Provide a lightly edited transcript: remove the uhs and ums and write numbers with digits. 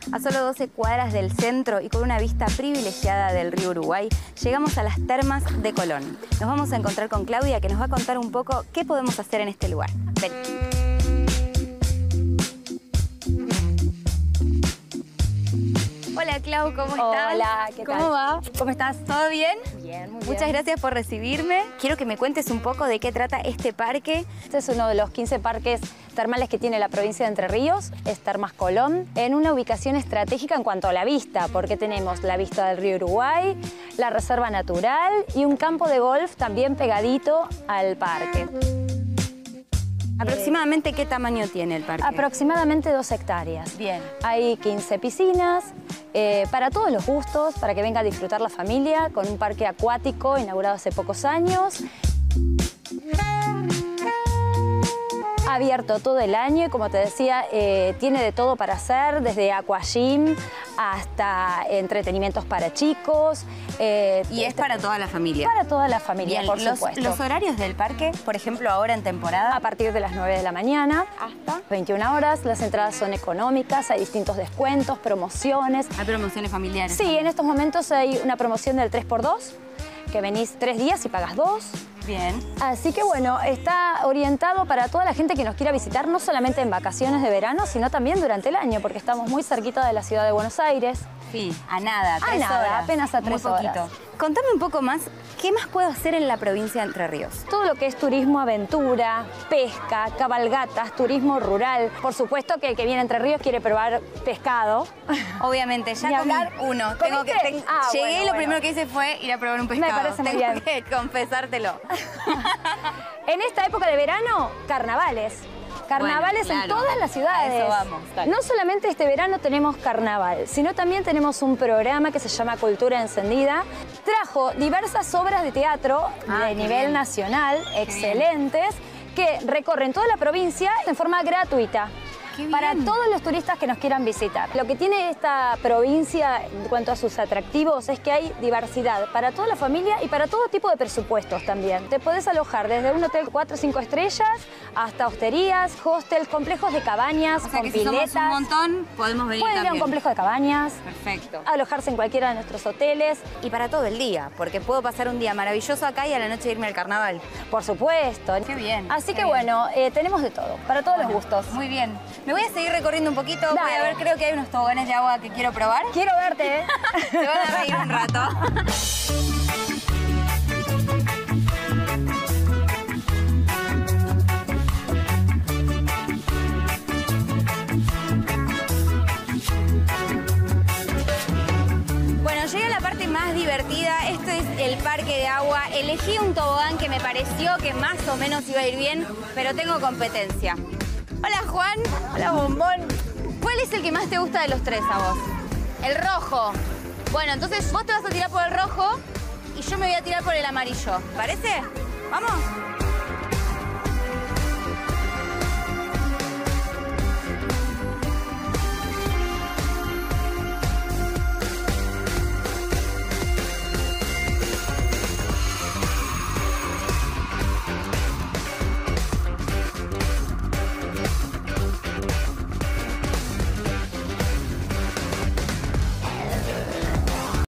A solo 12 cuadras del centro y con una vista privilegiada del río Uruguay, llegamos a las termas de Colón. Nos vamos a encontrar con Claudia, que nos va a contar un poco qué podemos hacer en este lugar. Ven. Hola Clau, ¿cómo estás? Hola, ¿qué tal? ¿Cómo va? ¿Cómo estás? ¿Todo bien? Bien, muy bien. Muchas gracias por recibirme. Quiero que me cuentes un poco de qué trata este parque. Este es uno de los 15 parques termales que tiene la provincia de Entre Ríos, es Termas Colón, en una ubicación estratégica en cuanto a la vista, porque tenemos la vista del río Uruguay, la reserva natural y un campo de golf también pegadito al parque. ¿Aproximadamente qué tamaño tiene el parque? Aproximadamente 2 hectáreas. Bien. Hay 15 piscinas, para todos los gustos, para que venga a disfrutar la familia, con un parque acuático inaugurado hace pocos años. Abierto todo el año y, como te decía, tiene de todo para hacer, desde aquagym hasta entretenimientos para chicos. Y es para toda la familia. Para toda la familia, Bien, por supuesto. Los horarios del parque, por ejemplo, ahora en temporada. A partir de las 9 de la mañana ¿Hasta? 21 horas, las entradas son económicas, hay distintos descuentos, promociones. Hay promociones familiares. Sí, en estos momentos hay una promoción del 3x2, que venís 3 días y pagas 2. Bien. Así que bueno, está orientado para toda la gente que nos quiera visitar, no solamente en vacaciones de verano, sino también durante el año, porque estamos muy cerquita de la ciudad de Buenos Aires. Sí, a nada, 3 horas. Apenas a 3 horas. Contame un poco más, ¿qué más puedo hacer en la provincia de Entre Ríos? Todo lo que es turismo aventura, pesca, cabalgatas, turismo rural. Por supuesto que el que viene a Entre Ríos quiere probar pescado. Obviamente, ya Ni comí hablar. uno. ¿Comiste? Llegué y lo bueno. primero que hice fue ir a probar un pescado. Me parece muy Tengo bien. que confesártelo. En esta época de verano, carnavales. Carnavales Bueno, en claro, todas las ciudades. a eso vamos. No solamente este verano tenemos carnaval, sino también tenemos un programa que se llama Cultura Encendida. Trajo diversas obras de teatro de nivel bien. nacional, excelentes, que recorren toda la provincia en forma gratuita. Para todos los turistas que nos quieran visitar. Lo que tiene esta provincia en cuanto a sus atractivos es que hay diversidad para toda la familia y para todo tipo de presupuestos también. Te podés alojar desde un hotel 4 o 5 estrellas hasta hosterías, hostels, complejos de cabañas, O sea con que si piletas. somos un montón, podemos venir Pueden ir a un también. complejo de cabañas, Perfecto. alojarse en cualquiera de nuestros hoteles. Y para todo el día, porque puedo pasar un día maravilloso acá y a la noche irme al carnaval. Por supuesto. Qué bien. Así qué que bien. bueno, tenemos de todo, para todos los gustos. Muy bien. Me voy a seguir recorriendo un poquito. Voy a Dale. ver, creo que hay unos toboganes de agua que quiero probar. Quiero verte, ¿eh? Se van a reír un rato. Bueno, llegué a la parte más divertida. Esto es el parque de agua. Elegí un tobogán que me pareció que más o menos iba a ir bien, pero tengo competencia. Hola Juan. Hola, bombón. ¿Cuál es el que más te gusta de los tres a vos? El rojo. Bueno, entonces vos te vas a tirar por el rojo y yo me voy a tirar por el amarillo. ¿Parece? ¿Vamos?